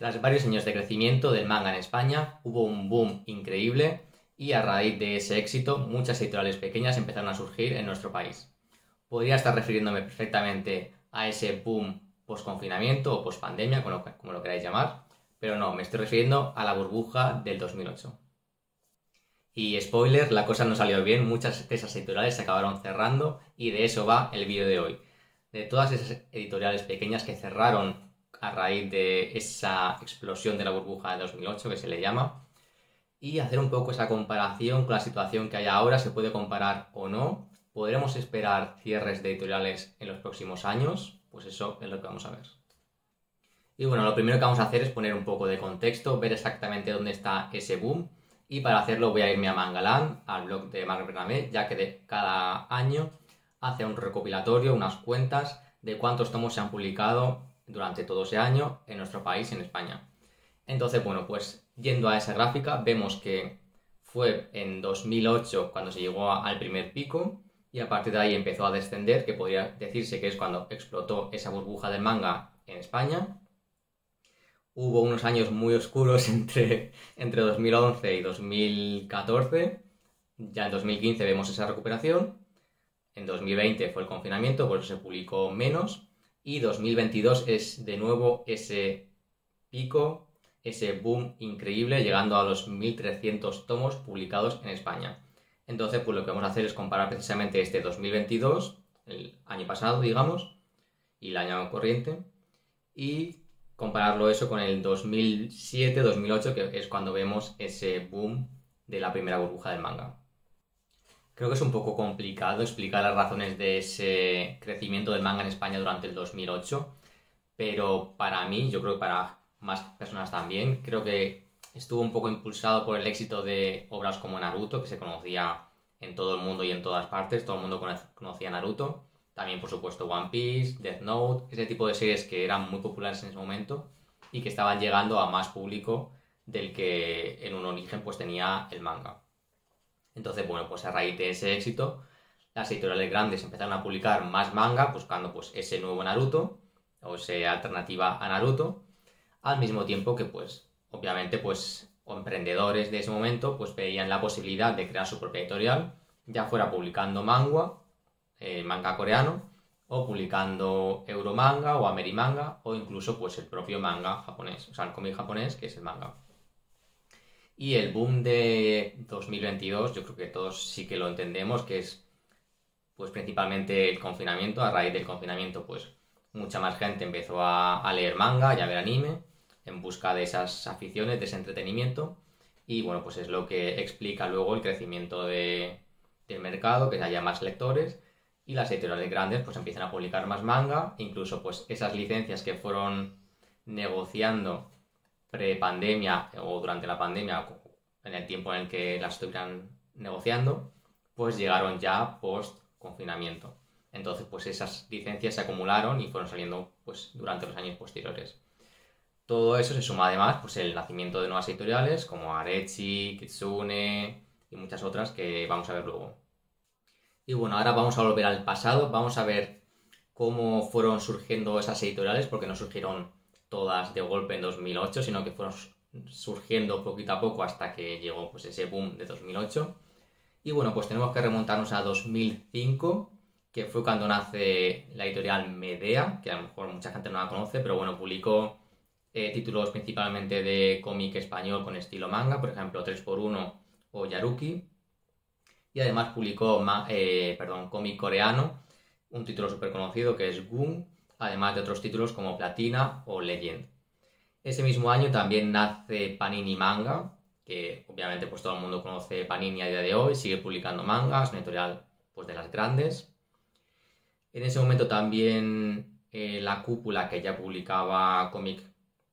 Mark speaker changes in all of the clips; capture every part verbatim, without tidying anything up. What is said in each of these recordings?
Speaker 1: Tras varios años de crecimiento del manga en España, hubo un boom increíble y a raíz de ese éxito, muchas editoriales pequeñas empezaron a surgir en nuestro país. Podría estar refiriéndome perfectamente a ese boom post-confinamiento o post-pandemia, como, como lo queráis llamar, pero no, me estoy refiriendo a la burbuja del dos mil ocho. Y spoiler, la cosa no salió bien, muchas de esas editoriales se acabaron cerrando y de eso va el vídeo de hoy. De todas esas editoriales pequeñas que cerraron a raíz de esa explosión de la burbuja de dos mil ocho, que se le llama, y hacer un poco esa comparación con la situación que hay ahora, se puede comparar o no. ¿Podremos esperar cierres de editoriales en los próximos años? Pues eso es lo que vamos a ver. Y bueno, lo primero que vamos a hacer es poner un poco de contexto, ver exactamente dónde está ese boom, y para hacerlo voy a irme a Mangaland, al blog de Marc Bernabé, ya que de cada año hace un recopilatorio, unas cuentas de cuántos tomos se han publicado durante todo ese año en nuestro país, en España. Entonces, bueno, pues yendo a esa gráfica, vemos que fue en dos mil ocho cuando se llegó al primer pico y a partir de ahí empezó a descender, que podría decirse que es cuando explotó esa burbuja del manga en España. Hubo unos años muy oscuros entre, entre dos mil once y dos mil catorce. Ya en dos mil quince vemos esa recuperación. En dos mil veinte fue el confinamiento, por eso se publicó menos. Y dos mil veintidós es de nuevo ese pico, ese boom increíble, llegando a los mil trescientos tomos publicados en España. Entonces, pues lo que vamos a hacer es comparar precisamente este dos mil veintidós, el año pasado, digamos, y el año corriente, y compararlo eso con el dos mil siete dos mil ocho, que es cuando vemos ese boom de la primera burbuja del manga. Creo que es un poco complicado explicar las razones de ese crecimiento del manga en España durante el dos mil ocho, pero para mí, yo creo que para más personas también, creo que estuvo un poco impulsado por el éxito de obras como Naruto, que se conocía en todo el mundo y en todas partes, todo el mundo conocía Naruto. También, por supuesto, One Piece, Death Note, ese tipo de series que eran muy populares en ese momento y que estaban llegando a más público del que en un origen pues tenía el manga. Entonces, bueno, pues a raíz de ese éxito, las editoriales grandes empezaron a publicar más manga, buscando pues ese nuevo Naruto, o esa alternativa a Naruto, al mismo tiempo que, pues, obviamente, pues, emprendedores de ese momento, pues, veían la posibilidad de crear su propia editorial, ya fuera publicando manga, eh, manga coreano, o publicando Euromanga o Amerimanga, o incluso, pues, el propio manga japonés, o sea, el cómic japonés, que es el manga. Y el boom de dos mil veintidós, yo creo que todos sí que lo entendemos, que es pues principalmente el confinamiento. A raíz del confinamiento, pues mucha más gente empezó a, a leer manga y a ver anime en busca de esas aficiones, de ese entretenimiento. Y bueno, pues es lo que explica luego el crecimiento de, del mercado, que haya más lectores y las editoriales grandes pues empiezan a publicar más manga. Incluso pues esas licencias que fueron negociando pre-pandemia o durante la pandemia, en el tiempo en el que las estuvieran negociando, pues llegaron ya post-confinamiento. Entonces, pues esas licencias se acumularon y fueron saliendo pues durante los años posteriores. Todo eso se suma además pues el nacimiento de nuevas editoriales como Arechi, Kitsune y muchas otras que vamos a ver luego. Y bueno, ahora vamos a volver al pasado, vamos a ver cómo fueron surgiendo esas editoriales, porque no surgieron todas de golpe en dos mil ocho, sino que fueron surgiendo poquito a poco hasta que llegó pues ese boom de dos mil ocho. Y bueno, pues tenemos que remontarnos a dos mil cinco, que fue cuando nace la editorial Medea, que a lo mejor mucha gente no la conoce, pero bueno, publicó eh, títulos principalmente de cómic español con estilo manga, por ejemplo tres por uno o Yaruki, y además publicó eh, perdón, cómic coreano, un título súper conocido que es Gun, además de otros títulos como Platina o Legend. Ese mismo año también nace Panini Manga, que obviamente pues todo el mundo conoce Panini a día de hoy, sigue publicando mangas, una editorial pues de las grandes. En ese momento también eh, La Cúpula, que ya publicaba cómic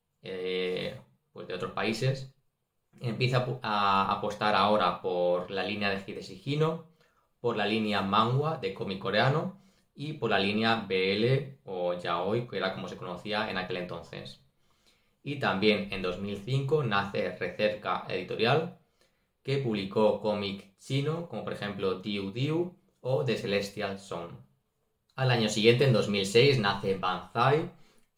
Speaker 1: eh, pues de otros países, empieza a apostar ahora por la línea de Hideshi Hino, por la línea Manhwa de cómic coreano y por la línea B L o Yaoi, que era como se conocía en aquel entonces. Y también en dos mil cinco nace Recerca Editorial, que publicó cómic chino, como por ejemplo Diu Diu o The Celestial Zone. Al año siguiente, en dos mil seis, nace Banzai,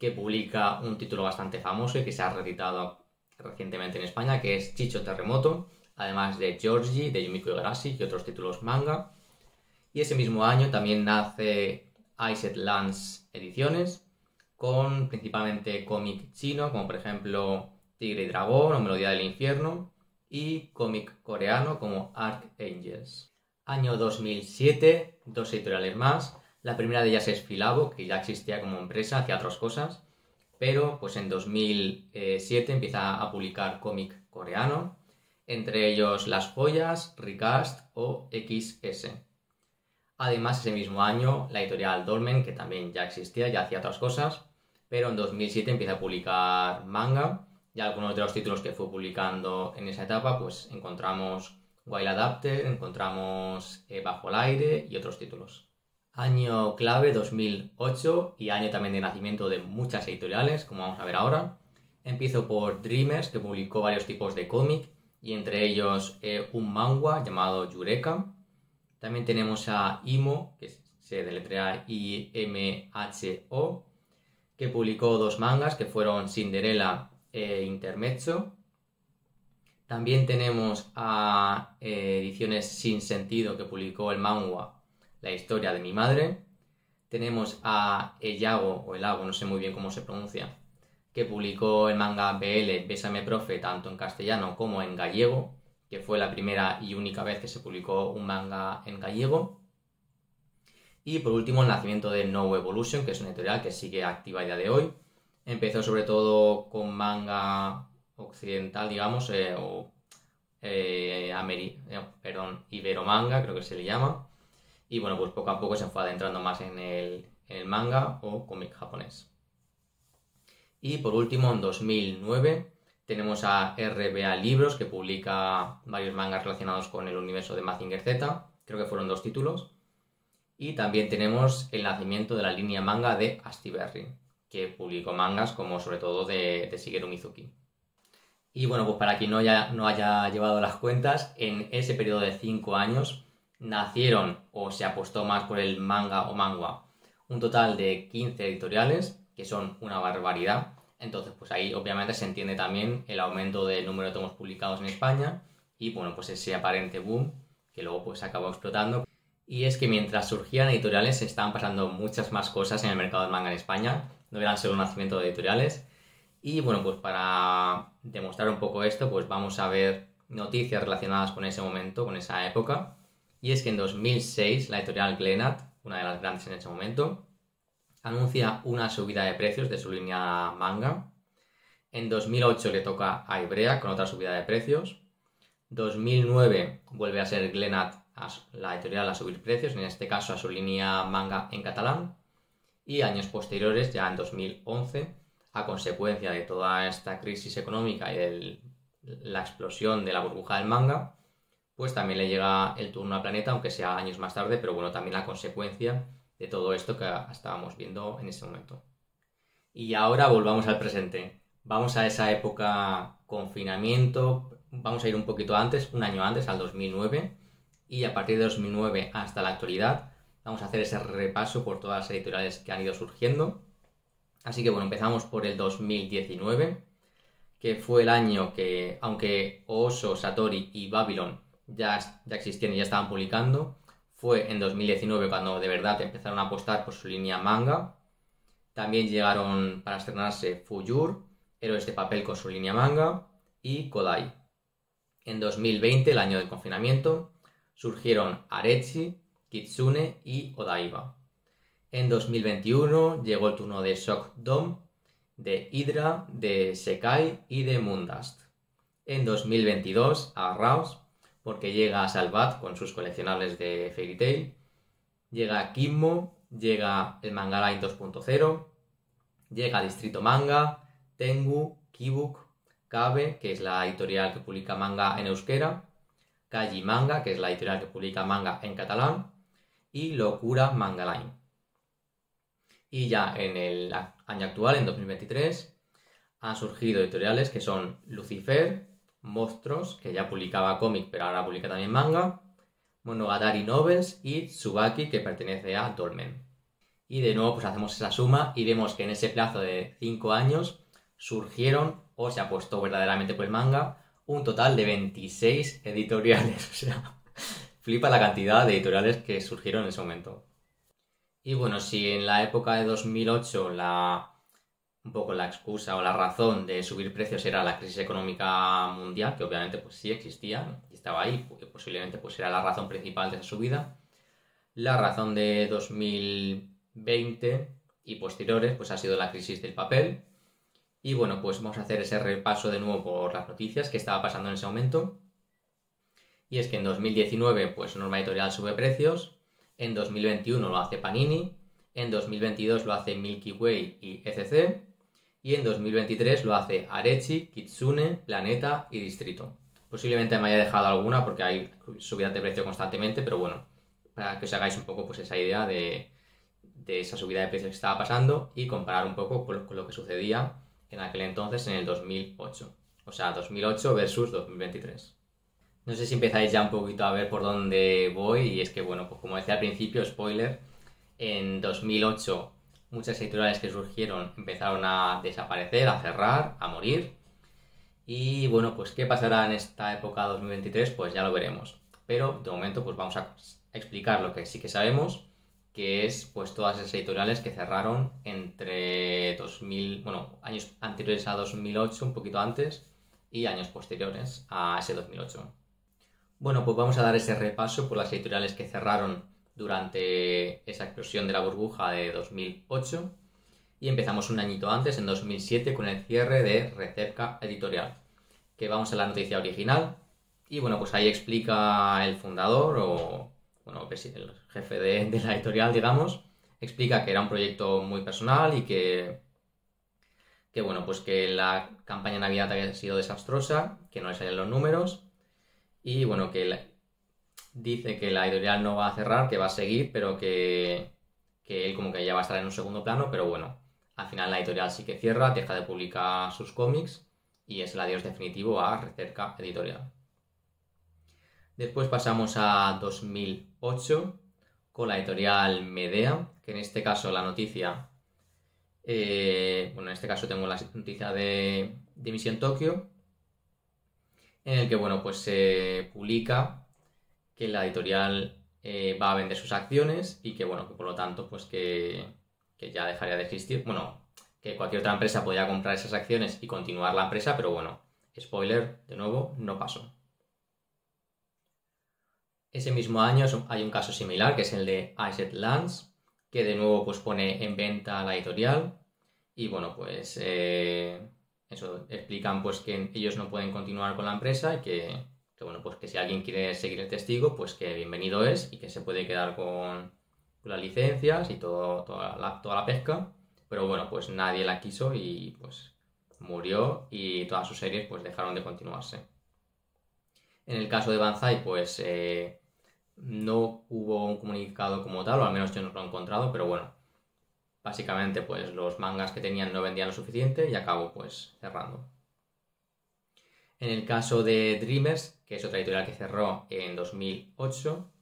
Speaker 1: que publica un título bastante famoso y que se ha reeditado recientemente en España, que es Chicho Terremoto, además de Georgie, de Yumiko Igarashi y otros títulos manga. Y ese mismo año también nace Iced Lands Ediciones, con principalmente cómic chino, como por ejemplo Tigre y Dragón o Melodía del Infierno, y cómic coreano como Archangels. Año dos mil siete, dos editoriales más. La primera de ellas es Filabo, que ya existía como empresa, hacía otras cosas, pero pues en dos mil siete empieza a publicar cómic coreano, entre ellos Las Joyas, Recast o X S. Además, ese mismo año, la editorial Dolmen, que también ya existía, ya hacía otras cosas, pero en dos mil siete empieza a publicar manga, y algunos de los títulos que fue publicando en esa etapa, pues encontramos Wild Adapter, encontramos eh, Bajo el Aire y otros títulos. Año clave dos mil ocho y año también de nacimiento de muchas editoriales, como vamos a ver ahora. Empiezo por Dreamers, que publicó varios tipos de cómic, y entre ellos eh, un manga llamado Yureka. También tenemos a Imo, que se deletrea I M H O, que publicó dos mangas que fueron Cinderella e Intermezzo. También tenemos a eh, Ediciones Sin Sentido, que publicó el manga La Historia de mi Madre. Tenemos a Eyago, o Elago, no sé muy bien cómo se pronuncia, que publicó el manga B L, Bésame Profe, tanto en castellano como en gallego, que fue la primera y única vez que se publicó un manga en gallego. Y por último, el nacimiento de No Evolution, que es una editorial que sigue activa a día de hoy. Empezó sobre todo con manga occidental, digamos, eh, o eh, Ameri eh, perdón, Iberomanga, creo que se le llama. Y bueno, pues poco a poco se fue adentrando más en el, en el manga o cómic japonés. Y por último, en dos mil nueve, tenemos a R B A Libros, que publica varios mangas relacionados con el universo de Mazinger Z. Creo que fueron dos títulos. Y también tenemos el nacimiento de la línea manga de Astiberri, que publicó mangas como sobre todo de, de Shigeru Mizuki. Y bueno, pues para quien no haya, no haya llevado las cuentas, en ese periodo de cinco años nacieron o se apostó más por el manga o manga un total de quince editoriales, que son una barbaridad. Entonces pues ahí obviamente se entiende también el aumento del número de tomos publicados en España y bueno, pues ese aparente boom que luego pues acabó explotando. Y es que mientras surgían editoriales se estaban pasando muchas más cosas en el mercado del manga en España, no eran solo un nacimiento de editoriales. Y bueno, pues para demostrar un poco esto, pues vamos a ver noticias relacionadas con ese momento, con esa época. Y es que en dos mil seis la editorial Glenat, una de las grandes en ese momento, anuncia una subida de precios de su línea manga. En dos mil ocho le toca a Ivrea con otra subida de precios. dos mil nueve vuelve a ser Glenat, la editorial, a subir precios, en este caso a su línea manga en catalán. Y años posteriores, ya en dos mil once, a consecuencia de toda esta crisis económica y de la explosión de la burbuja del manga, pues también le llega el turno a Planeta, aunque sea años más tarde, pero bueno, también la consecuencia de todo esto que estábamos viendo en ese momento. Y ahora volvamos al presente. Vamos a esa época confinamiento, vamos a ir un poquito antes, un año antes, al dos mil nueve, y a partir de dos mil nueve hasta la actualidad vamos a hacer ese repaso por todas las editoriales que han ido surgiendo. Así que bueno, empezamos por el dos mil diecinueve, que fue el año que, aunque Oso, Satori y Babylon ya, ya existían y ya estaban publicando, fue en dos mil diecinueve cuando de verdad empezaron a apostar por su línea manga. También llegaron para estrenarse Fuyur, Héroes de Papel con su línea manga y Kodai. En dos mil veinte, el año del confinamiento, surgieron Arechi, Kitsune y Odaiba. En dos mil veintiuno llegó el turno de Shock Dome, de Hydra, de Sekai y de Moondust. En dos mil veintidós a Rouse, porque llega a Salvat con sus coleccionables de Fairy Tail. Llega Kimmo, llega el Manga Line dos punto cero, llega Distrito Manga, Tengu, Kibuk, Kabe, que es la editorial que publica manga en euskera, Kaji Manga, que es la editorial que publica manga en catalán, y Locura Manga Line. Y ya en el año actual, en dos mil veintitrés, han surgido editoriales que son Lucifer, Monstruos, que ya publicaba cómic pero ahora publica también manga, Monogatari Novels y Tsubaki, que pertenece a Dolmen. Y de nuevo pues hacemos esa suma y vemos que en ese plazo de cinco años surgieron, o se apostó verdaderamente por el manga, un total de veintiséis editoriales. O sea, flipa la cantidad de editoriales que surgieron en ese momento. Y bueno, si en la época de dos mil ocho la, un poco la excusa o la razón de subir precios era la crisis económica mundial, que obviamente pues sí existía y estaba ahí, porque posiblemente pues era la razón principal de esa subida, la razón de dos mil veinte y posteriores pues ha sido la crisis del papel. Y bueno, pues vamos a hacer ese repaso de nuevo por las noticias que estaba pasando en ese momento. Y es que en dos mil diecinueve pues Norma Editorial sube precios, en dos mil veintiuno lo hace Panini, en dos mil veintidós lo hace Milky Way y E C C, y en dos mil veintitrés lo hace Arechi, Kitsune, Planeta y Distrito. Posiblemente me haya dejado alguna porque hay subidas de precio constantemente, pero bueno, para que os hagáis un poco pues esa idea de, de esa subida de precios que estaba pasando y comparar un poco con, con lo que sucedía en aquel entonces, en el dos mil ocho. O sea, dos mil ocho versus dos mil veintitrés. No sé si empezáis ya un poquito a ver por dónde voy, y es que, bueno, pues como decía al principio, spoiler, en dos mil ocho muchas editoriales que surgieron empezaron a desaparecer, a cerrar, a morir. Y bueno, pues ¿qué pasará en esta época dos mil veintitrés? Pues ya lo veremos. Pero de momento pues vamos a explicar lo que sí que sabemos, que es pues todas esas editoriales que cerraron entre dos mil, bueno, años anteriores a dos mil ocho, un poquito antes, y años posteriores a ese dos mil ocho. Bueno, pues vamos a dar ese repaso por las editoriales que cerraron durante esa explosión de la burbuja de dos mil ocho, y empezamos un añito antes, en dos mil siete, con el cierre de Recerca Editorial, que vamos a la noticia original, y bueno, pues ahí explica el fundador, o bueno, el jefe de, de la editorial, digamos, explica que era un proyecto muy personal y que, que bueno, pues que la campaña de Navidad había sido desastrosa, que no le salían los números, y bueno, que la, dice que la editorial no va a cerrar, que va a seguir, pero que, que él como que ya va a estar en un segundo plano, pero bueno, al final la editorial sí que cierra, deja de publicar sus cómics y es el adiós definitivo a Recerca Editorial. Después pasamos a dos mil ocho con la editorial Medea, que en este caso la noticia, eh, bueno, en este caso tengo la noticia de, de Mission Tokyo, en el que, bueno, pues se publica que la editorial eh, va a vender sus acciones y que, bueno, que por lo tanto, pues que, que ya dejaría de existir. Bueno, que cualquier otra empresa podría comprar esas acciones y continuar la empresa, pero bueno, spoiler, de nuevo, no pasó. Ese mismo año hay un caso similar, que es el de Asset Lance, que de nuevo pues pone en venta la editorial y bueno, pues eh, eso, explican pues que ellos no pueden continuar con la empresa y que, que bueno, pues que si alguien quiere seguir el testigo, pues que bienvenido es y que se puede quedar con, con las licencias y todo, toda, la, toda la pesca, pero bueno, pues nadie la quiso y pues murió y todas sus series pues dejaron de continuarse. En el caso de Banzai, pues eh, no hubo un comunicado como tal, o al menos yo no lo he encontrado, pero bueno, básicamente pues los mangas que tenían no vendían lo suficiente y acabó pues cerrando. En el caso de Dreamers, que es otra editorial que cerró en dos mil ocho,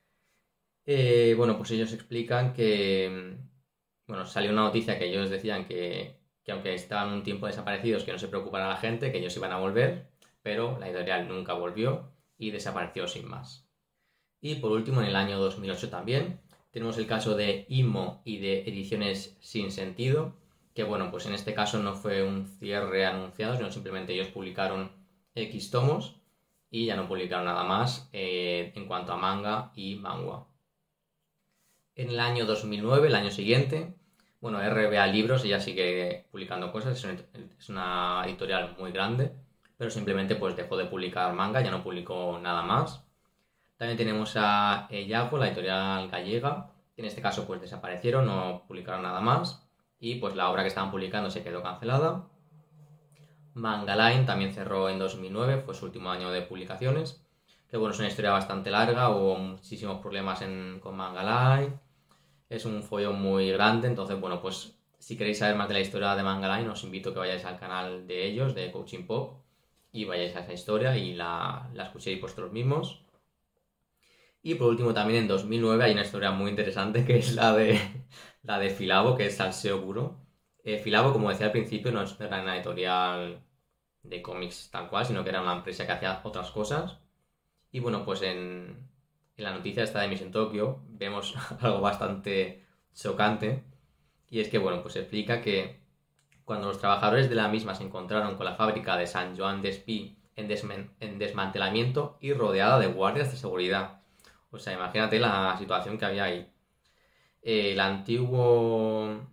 Speaker 1: eh, bueno, pues ellos explican que, bueno, salió una noticia que ellos decían que, que aunque estaban un tiempo desaparecidos, que no se preocupara la gente, que ellos iban a volver, pero la editorial nunca volvió y desapareció sin más. Y por último, en el año dos mil ocho también, tenemos el caso de Immo y de Ediciones Sin Sentido, que bueno, pues en este caso no fue un cierre anunciado, sino simplemente ellos publicaron X tomos y ya no publicaron nada más eh, en cuanto a manga y manga. En el año dos mil nueve, el año siguiente, bueno, R B A Libros ya sigue publicando cosas, es una editorial muy grande, pero simplemente pues dejó de publicar manga, ya no publicó nada más. También tenemos a Yago, la editorial gallega, que en este caso pues desaparecieron, no publicaron nada más y pues la obra que estaban publicando se quedó cancelada. Manga Line también cerró en dos mil nueve, fue su último año de publicaciones, que bueno, es una historia bastante larga, hubo muchísimos problemas en, con Manga Line, es un follón muy grande, entonces bueno, pues si queréis saber más de la historia de Manga Line os invito a que vayáis al canal de ellos, de Coaching Pop, y vayáis a esa historia y la, la escuchéis vosotros mismos. Y por último también en dos mil nueve hay una historia muy interesante que es la de, la de Filabo, que es Salseo Puro. Eh, Filabo, como decía al principio, no es- no era una editorial de cómics tal cual, sino que era una empresa que hacía otras cosas. Y bueno, pues en, en la noticia esta de Mission Tokyo vemos algo bastante chocante. Y es que, bueno, pues explica que cuando los trabajadores de la misma se encontraron con la fábrica de San Joan d'Espí en, desmen- en desmantelamiento y rodeada de guardias de seguridad. O sea, imagínate la situación que había ahí. Eh, el antiguo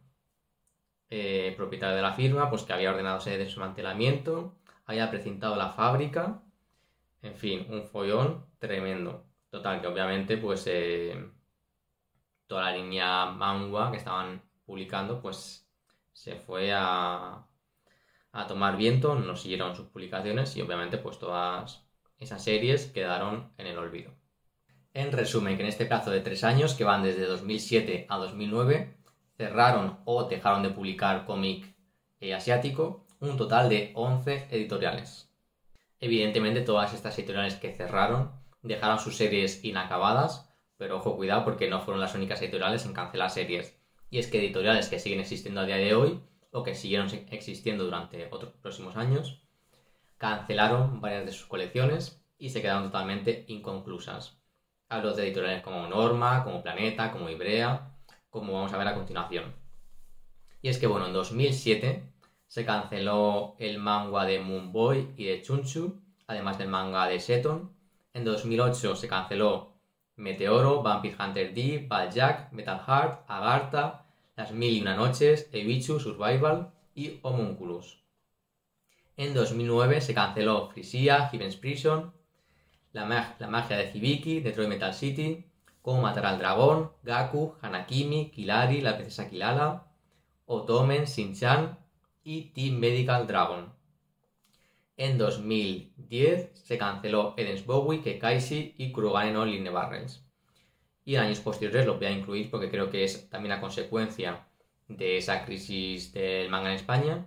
Speaker 1: eh, propietario de la firma, pues que había ordenado ese desmantelamiento, había precintado la fábrica, en fin, un follón tremendo. Total, que obviamente, pues eh, toda la línea manga que estaban publicando, pues se fue a, a tomar viento, no siguieron sus publicaciones y obviamente, pues todas esas series quedaron en el olvido. En resumen, que en este plazo de tres años, que van desde dos mil siete a dos mil nueve, cerraron o dejaron de publicar cómic eh, asiático un total de once editoriales. Evidentemente, todas estas editoriales que cerraron dejaron sus series inacabadas, pero ojo, cuidado, porque no fueron las únicas editoriales en cancelar series. Y es que editoriales que siguen existiendo a día de hoy, o que siguieron existiendo durante otros próximos años, cancelaron varias de sus colecciones y se quedaron totalmente inconclusas. Hablo de editoriales como Norma, como Planeta, como Ibrea, como vamos a ver a continuación. Y es que, bueno, en dos mil siete se canceló el manga de Moonboy y de Chunchu, además del manga de Seton. En dos mil ocho se canceló Meteoro, Vampire Hunter D, Jack, Metal Heart, Agartha, Las Mil y Una Noches, Ebichu, Survival y Homunculus. En dos mil nueve se canceló Frisia, Heaven's Prison, La, mag- la magia de Hibiki, Detroit Metal City, Cómo matar al dragón, Gaku, Hanakimi, Kilari, La princesa Kilala, Otomen, Shin-chan y Team Medical Dragon. En dos mil diez se canceló Eden Bowie, Kekaishi y Kurogane no Line Barrels. Y en años posteriores los voy a incluir porque creo que es también a consecuencia de esa crisis del manga en España.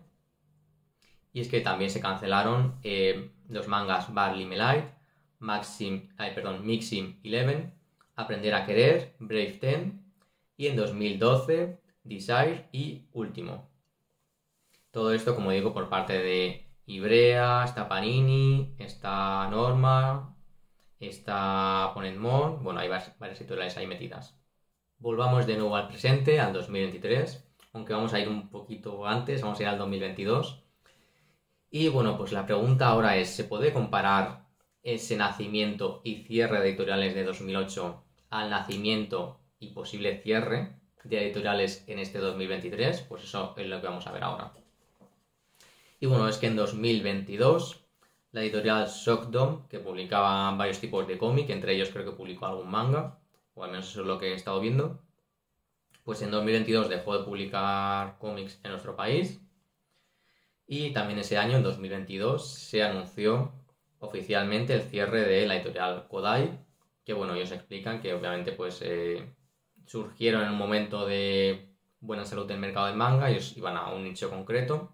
Speaker 1: Y es que también se cancelaron eh, los mangas Barley Melite, Maxim, ay, perdón, Mixim Eleven, Aprender a Querer, Brave Ten y en dos mil doce Desire y Último. Todo esto, como digo, por parte de Ibrea, está Panini, está Norma, está Ponentmon, bueno, hay varias, varias editoriales ahí metidas. Volvamos de nuevo al presente, al dos mil veintitrés, aunque vamos a ir un poquito antes, vamos a ir al dos mil veintidós. Y bueno, pues la pregunta ahora es, ¿se puede comparar ese nacimiento y cierre de editoriales de dos mil ocho al nacimiento y posible cierre de editoriales en este dos mil veintitrés? Pues eso es lo que vamos a ver ahora. Y bueno, es que en dos mil veintidós la editorial Shockdom, que publicaba varios tipos de cómic, entre ellos creo que publicó algún manga, o al menos eso es lo que he estado viendo, pues en dos mil veintidós dejó de publicar cómics en nuestro país. Y también ese año, en dos mil veintidós, se anunció oficialmente el cierre de la editorial Kodai, que bueno, ellos explican que obviamente pues eh, surgieron en un momento de buena salud del mercado del manga, ellos iban a un nicho concreto.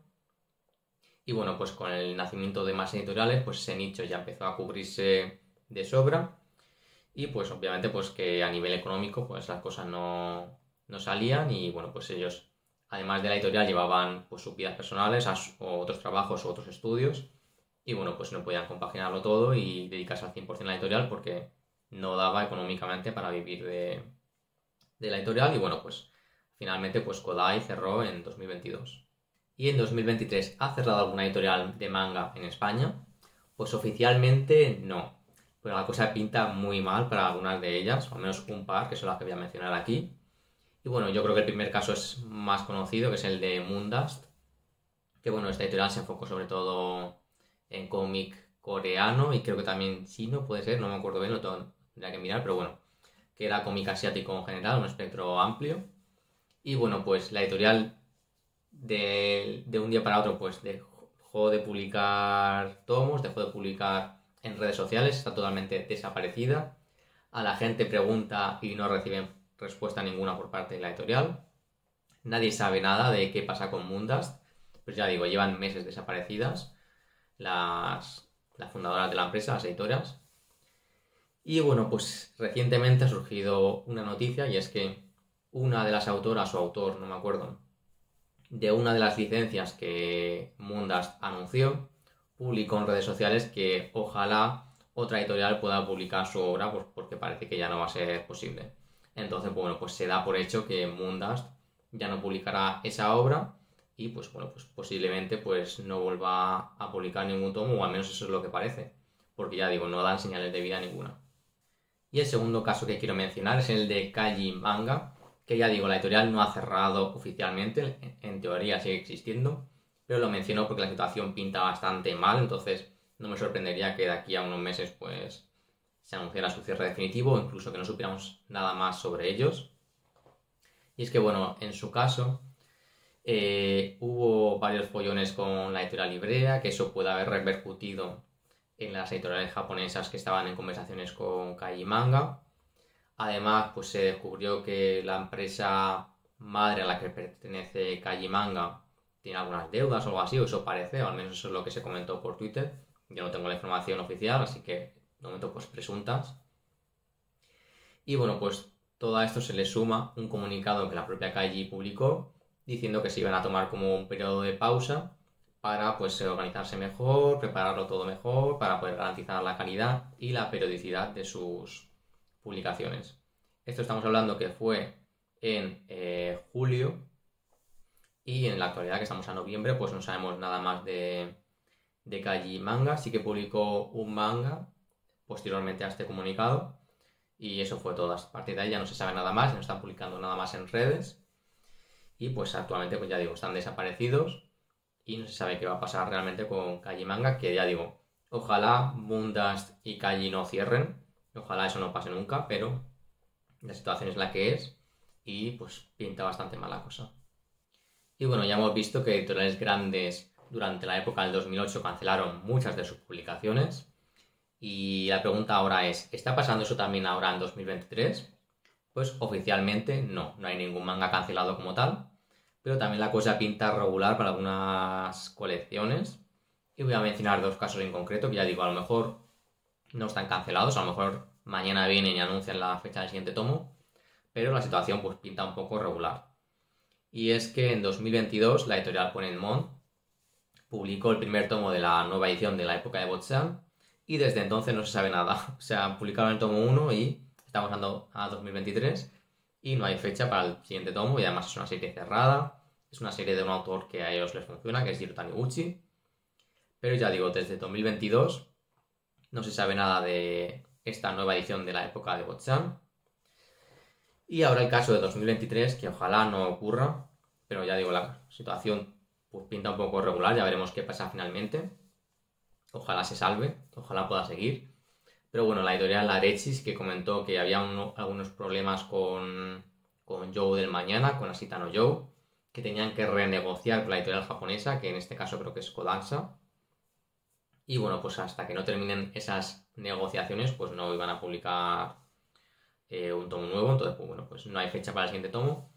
Speaker 1: Y bueno, pues con el nacimiento de más editoriales, pues ese nicho ya empezó a cubrirse de sobra. Y pues obviamente pues que a nivel económico pues las cosas no, no salían y bueno, pues ellos además de la editorial llevaban pues sus vidas personales o otros trabajos o otros estudios y bueno, pues no podían compaginarlo todo y dedicarse al cien por ciento a la editorial porque no daba económicamente para vivir de, de la editorial y bueno, pues finalmente pues Kodai cerró en dos mil veintidós. Y en dos mil veintitrés ha cerrado alguna editorial de manga en España, pues oficialmente no, pero la cosa pinta muy mal para algunas de ellas, o al menos un par que son las que voy a mencionar aquí. Y bueno, yo creo que el primer caso es más conocido, que es el de Moondust, que bueno, esta editorial se enfocó sobre todo en cómic coreano y creo que también chino, puede ser, no me acuerdo bien, lo tendría que mirar, pero bueno, que era cómic asiático en general, un espectro amplio. Y bueno, pues la editorial de, de un día para otro pues dejó de publicar tomos, dejó de publicar en redes sociales, está totalmente desaparecida. A la gente pregunta y no reciben respuesta ninguna por parte de la editorial. Nadie sabe nada de qué pasa con Moondust. Pues ya digo, llevan meses desaparecidas las, las fundadoras de la empresa, las editoras. Y bueno, pues recientemente ha surgido una noticia y es que una de las autoras o autor, no me acuerdo, de una de las licencias que Moondust anunció, publicó en redes sociales que ojalá otra editorial pueda publicar su obra, pues porque parece que ya no va a ser posible. Entonces, bueno, pues se da por hecho que Moondust ya no publicará esa obra y pues bueno, pues posiblemente pues no vuelva a publicar ningún tomo, o al menos eso es lo que parece, porque ya digo, no dan señales de vida ninguna. Y el segundo caso que quiero mencionar es el de Kaiji Manga, que ya digo, la editorial no ha cerrado oficialmente, en teoría sigue existiendo, pero lo menciono porque la situación pinta bastante mal, entonces no me sorprendería que de aquí a unos meses pues se anunciara su cierre definitivo o incluso que no supiéramos nada más sobre ellos. Y es que bueno, en su caso eh, hubo varios follones con la editorial Ibrea, que eso puede haber repercutido en las editoriales japonesas que estaban en conversaciones con Kaiji Manga. Además, pues se descubrió que la empresa madre a la que pertenece Kaiji Manga tiene algunas deudas o algo así, o eso parece, o al menos eso es lo que se comentó por Twitter. Yo no tengo la información oficial, así que de momento pues presuntas. Y bueno, pues todo a esto se le suma un comunicado que la propia Kaiji publicó diciendo que se iban a tomar como un periodo de pausa para pues organizarse mejor, prepararlo todo mejor, para poder garantizar la calidad y la periodicidad de sus publicaciones. Esto estamos hablando que fue en eh, julio y en la actualidad, que estamos a noviembre, pues no sabemos nada más de, de Kaiji Manga. Sí que publicó un manga posteriormente a este comunicado y eso fue todo. A partir de ahí ya no se sabe nada más, no están publicando nada más en redes y pues actualmente, pues ya digo, están desaparecidos y no se sabe qué va a pasar realmente con Kaiji Manga, que ya digo, ojalá Moondust y Kaiji no cierren, ojalá eso no pase nunca, pero la situación es la que es y pues pinta bastante mal la cosa. Y bueno, ya hemos visto que editoriales grandes durante la época del dos mil ocho cancelaron muchas de sus publicaciones y la pregunta ahora es, ¿está pasando eso también ahora en dos mil veintitrés? Pues oficialmente no, no hay ningún manga cancelado como tal, pero también la cosa pinta regular para algunas colecciones y voy a mencionar dos casos en concreto que ya digo, a lo mejor no están cancelados, a lo mejor mañana vienen y anuncian la fecha del siguiente tomo, pero la situación pues pinta un poco regular. Y es que en dos mil veintidós la editorial Ponenmon publicó el primer tomo de la nueva edición de la época de Botchan y desde entonces no se sabe nada. O sea, publicaron el tomo uno y estamos andando a dos mil veintitrés y no hay fecha para el siguiente tomo y además es una serie cerrada, es una serie de un autor que a ellos les funciona, que es Jiro Taniguchi. Pero ya digo, desde dos mil veintidós no se sabe nada de esta nueva edición de la época de Botchan. Y ahora el caso de dos mil veintitrés, que ojalá no ocurra, pero ya digo, la situación pues, pinta un poco regular, ya veremos qué pasa finalmente. Ojalá se salve, ojalá pueda seguir. Pero bueno, la editorial Arechis, que comentó que había uno, algunos problemas con, con Joe del Mañana, con Ashita no Joe, que tenían que renegociar con la editorial japonesa, que en este caso creo que es Kodansha. Y bueno, pues hasta que no terminen esas negociaciones, pues no iban a publicar eh, un tomo nuevo. Entonces, pues bueno, pues no hay fecha para el siguiente tomo.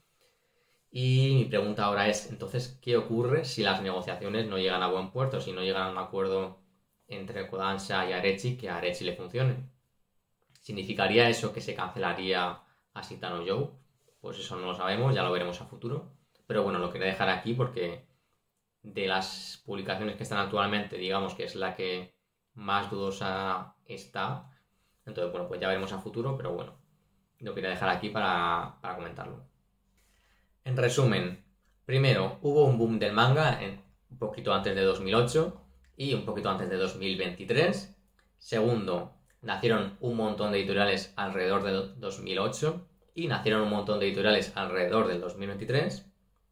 Speaker 1: Y mi pregunta ahora es, entonces, ¿qué ocurre si las negociaciones no llegan a buen puerto? Si no llegan a un acuerdo entre Kodansha y Arechi, que a Arechi le funcione. ¿Significaría eso que se cancelaría Ashita no Joe? Pues eso no lo sabemos, ya lo veremos a futuro. Pero bueno, lo quería dejar aquí porque de las publicaciones que están actualmente, digamos que es la que más dudosa está. Entonces, bueno, pues ya veremos a futuro, pero bueno, lo quería dejar aquí para, para comentarlo. En resumen, primero, hubo un boom del manga en, un poquito antes de dos mil ocho y un poquito antes de dos mil veintitrés. Segundo, nacieron un montón de editoriales alrededor del dos mil ocho y nacieron un montón de editoriales alrededor del dos mil veintitrés.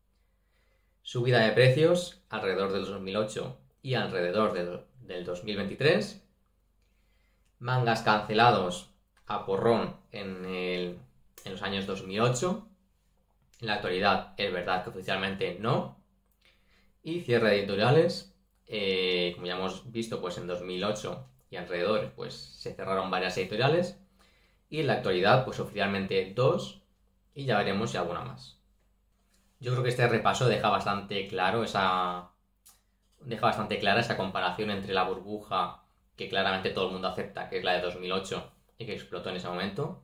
Speaker 1: Subida de precios alrededor del dos mil ocho y alrededor de, del dos mil veintitrés. Mangas cancelados a porrón en, el, en los años dos mil ocho. En la actualidad es verdad que oficialmente no. Y cierre de editoriales. Eh, como ya hemos visto, pues en dos mil ocho y alrededor pues, se cerraron varias editoriales. Y en la actualidad, pues oficialmente dos. Y ya veremos si alguna más. Yo creo que este repaso deja bastante claro esa. Deja bastante clara esa comparación entre la burbuja que claramente todo el mundo acepta, que es la de dos mil ocho y que explotó en ese momento,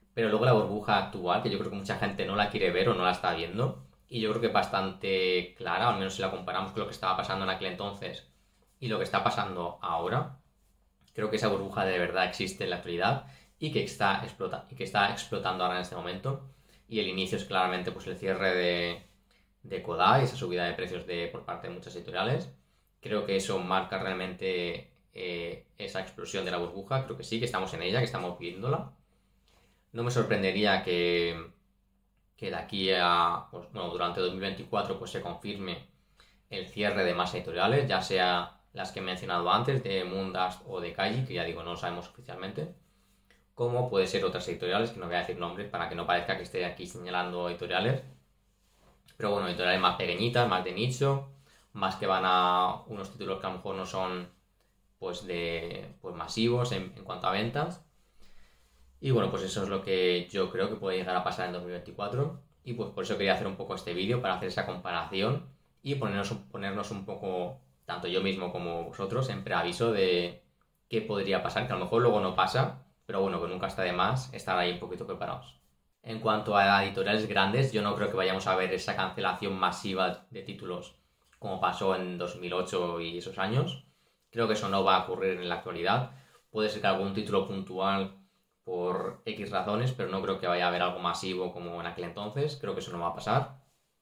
Speaker 1: Pero luego la burbuja actual, que yo creo que mucha gente no la quiere ver o no la está viendo, y yo creo que es bastante clara, al menos si la comparamos con lo que estaba pasando en aquel entonces y lo que está pasando ahora. Creo que esa burbuja de verdad existe en la actualidad y que está, explota, y que está explotando ahora en este momento. Y el inicio es claramente pues, el cierre de, de Kodaly, esa subida de precios de, por parte de muchas editoriales. Creo que eso marca realmente eh, esa explosión de la burbuja. Creo que sí, que estamos en ella, que estamos viviéndola. No me sorprendería que, que de aquí a, pues, bueno, durante dos mil veinticuatro pues, se confirme el cierre de más editoriales, ya sea las que he mencionado antes, de Moondust o de Kaiji, que ya digo, no lo sabemos oficialmente, como puede ser otras editoriales, que no voy a decir nombres para que no parezca que esté aquí señalando editoriales, pero bueno, editoriales más pequeñitas, más de nicho, más que van a unos títulos que a lo mejor no son pues de pues masivos en, en cuanto a ventas. Y bueno, pues eso es lo que yo creo que puede llegar a pasar en dos mil veinticuatro, y pues por eso quería hacer un poco este vídeo, para hacer esa comparación y ponernos, ponernos un poco, tanto yo mismo como vosotros, en preaviso de qué podría pasar, que a lo mejor luego no pasa, pero bueno, que nunca está de más estar ahí un poquito preparados. En cuanto a editoriales grandes, yo no creo que vayamos a ver esa cancelación masiva de títulos como pasó en dos mil ocho y esos años. Creo que eso no va a ocurrir en la actualidad. Puede ser que algún título puntual por X razones, pero no creo que vaya a haber algo masivo como en aquel entonces. Creo que eso no va a pasar.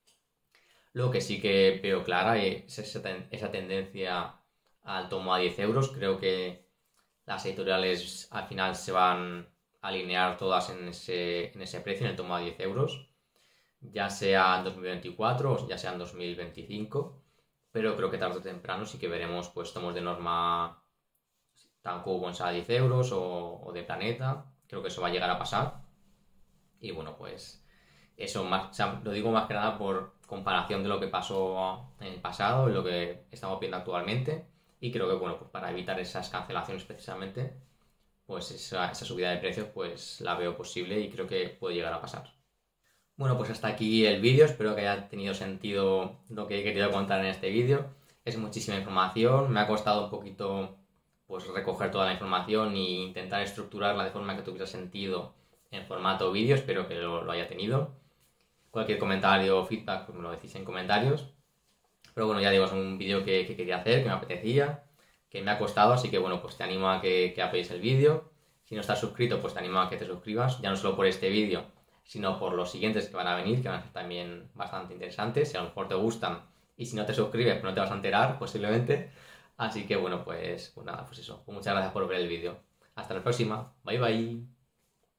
Speaker 1: Lo que sí que veo clara es esa, ten esa tendencia al tomo a diez euros. Creo que las editoriales al final se van a alinear todas en ese, en ese precio, en el tomo a diez euros, ya sea en dos mil veinticuatro o ya sea en dos mil veinticinco, pero creo que tarde o temprano sí que veremos pues tomos de norma Tankobons a diez euros o, o de Planeta. Creo que eso va a llegar a pasar. Y bueno, pues eso más, o sea, lo digo más que nada por comparación de lo que pasó en el pasado y lo que estamos viendo actualmente. Y creo que, bueno, pues para evitar esas cancelaciones precisamente, pues esa, esa subida de precios pues la veo posible y creo que puede llegar a pasar. Bueno, pues hasta aquí el vídeo. Espero que haya tenido sentido lo que he querido contar en este vídeo. Es muchísima información. Me ha costado un poquito pues recoger toda la información e intentar estructurarla de forma que tuviera sentido en formato vídeo. Espero que lo, lo haya tenido. Cualquier comentario o feedback pues me lo decís en comentarios. Pero bueno, ya digo, es un vídeo que, que quería hacer, que me apetecía, que me ha costado, así que bueno, pues te animo a que, que apoyes el vídeo. Si no estás suscrito, pues te animo a que te suscribas, ya no solo por este vídeo, sino por los siguientes que van a venir, que van a ser también bastante interesantes. Si a lo mejor te gustan y si no te suscribes, pues no te vas a enterar posiblemente. Así que bueno, pues, pues nada, pues eso. Pues muchas gracias por ver el vídeo. Hasta la próxima. Bye bye.